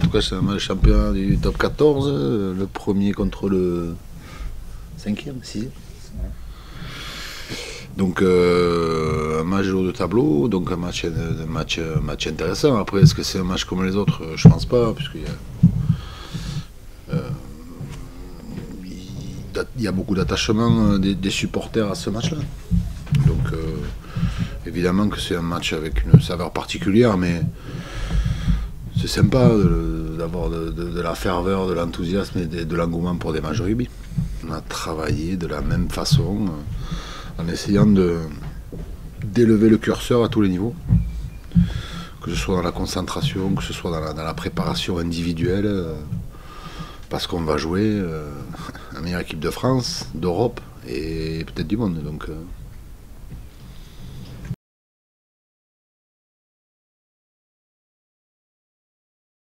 tout cas, c'est un match champion du top 14, le premier contre le 5e, 6e. Donc un match de haut de tableau, donc un match intéressant. Après, est-ce que c'est un match comme les autres? Je pense pas, puisqu'il y a, il y a beaucoup d'attachement des supporters à ce match-là. Donc évidemment que c'est un match avec une saveur particulière, mais c'est sympa d'avoir de la ferveur, de l'enthousiasme et de l'engouement pour des matchs de rugby. On a travaillé de la même façon, en essayant d'élever le curseur à tous les niveaux, que ce soit dans la concentration, que ce soit dans la préparation individuelle, parce qu'on va jouer la meilleure équipe de France, d'Europe et peut-être du monde. Donc,